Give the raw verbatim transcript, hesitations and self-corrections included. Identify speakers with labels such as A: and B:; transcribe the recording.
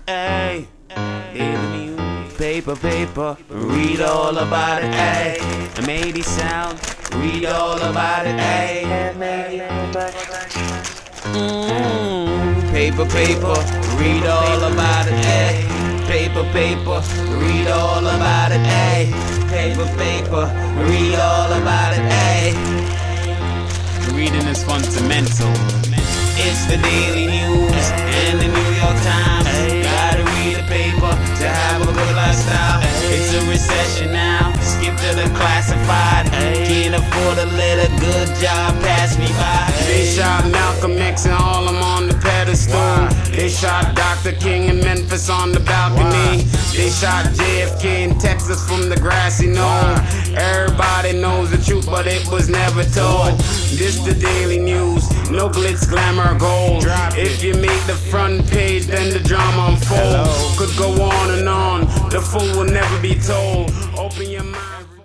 A: Ay, daily news, paper, paper, read all about it. Ay, and maybe sound, read all about it. Ay, mm, paper, paper, read all about it. Ay, paper, paper, read all about it. Ay, paper, paper, read all about it. Ay, reading is fundamental. It's the daily news and the New York Times. Ay, gotta read the paper to have a good lifestyle. Ay, it's a recession now, skip to the classified. Ay, can't afford to let a good job pass me by. Ay,
B: they shot Malcolm X and Harlem on the pedestal. Wow. They shot Doctor King in Memphis on the balcony. Wow. They shot J F K in Texas from the grassy knoll. Wow. Everybody knows the truth, but it was never told. This the daily news, no glitz, glamour, gold. If you make the front page, then the drama unfold. Could go on and on, the fool will never be told. Open your mind.